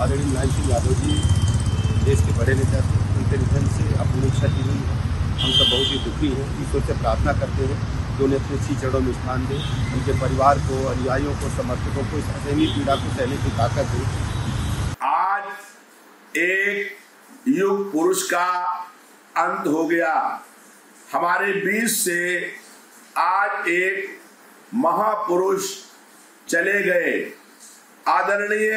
आदरणीय मुलायम सिंह यादव जी देश के बड़े नेता थे। उनके निधन से अपनी क्षति हुई है। हम सब बहुत ही दुखी हैं। ईश्वर से प्रार्थना करते हैं कि उन्हें अपने सी चरणों में स्थान दे, उनके परिवार को, अनुयायियों को, समर्थकों को इस असहनीय पीड़ा को सहने की ताकत दे। आज एक युग पुरुष का अंत हो गया। हमारे बीच से आज एक महापुरुष चले गए। आदरणीय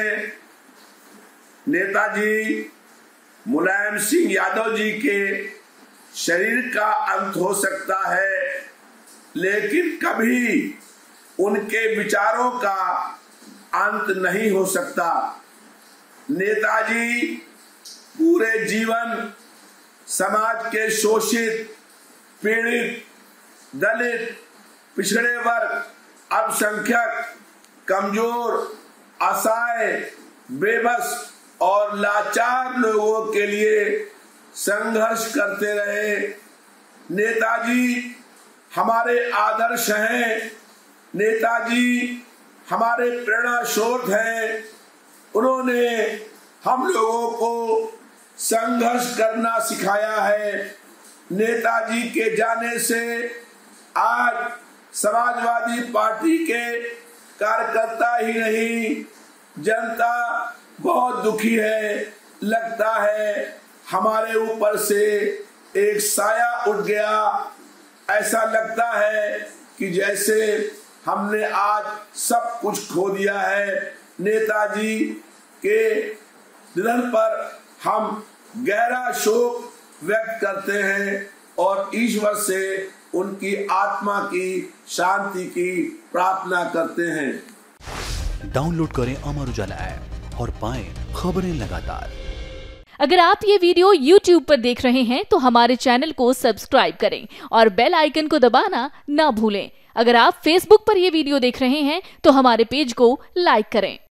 नेताजी मुलायम सिंह यादव जी के शरीर का अंत हो सकता है, लेकिन कभी उनके विचारों का अंत नहीं हो सकता। नेताजी पूरे जीवन समाज के शोषित, पीड़ित, दलित, पिछड़े वर्ग, अल्पसंख्यक, कमजोर, असहाय, बेबस और लाचार लोगों के लिए संघर्ष करते रहे। नेताजी हमारे आदर्श हैं। नेताजी हमारे प्रेरणा स्रोत हैं। उन्होंने हम लोगों को संघर्ष करना सिखाया है। नेताजी के जाने से आज समाजवादी पार्टी के कार्यकर्ता ही नहीं, जनता बहुत दुखी है। लगता है हमारे ऊपर से एक साया उठ गया। ऐसा लगता है कि जैसे हमने आज सब कुछ खो दिया है। नेताजी के निधन पर हम गहरा शोक व्यक्त करते हैं और ईश्वर से उनकी आत्मा की शांति की प्रार्थना करते हैं। डाउनलोड करें अमर उजाला ऐप और पाएं खबरें लगातार। अगर आप ये वीडियो YouTube पर देख रहे हैं तो हमारे चैनल को सब्सक्राइब करें और बेल आइकन को दबाना ना भूलें। अगर आप Facebook पर यह वीडियो देख रहे हैं तो हमारे पेज को लाइक करें।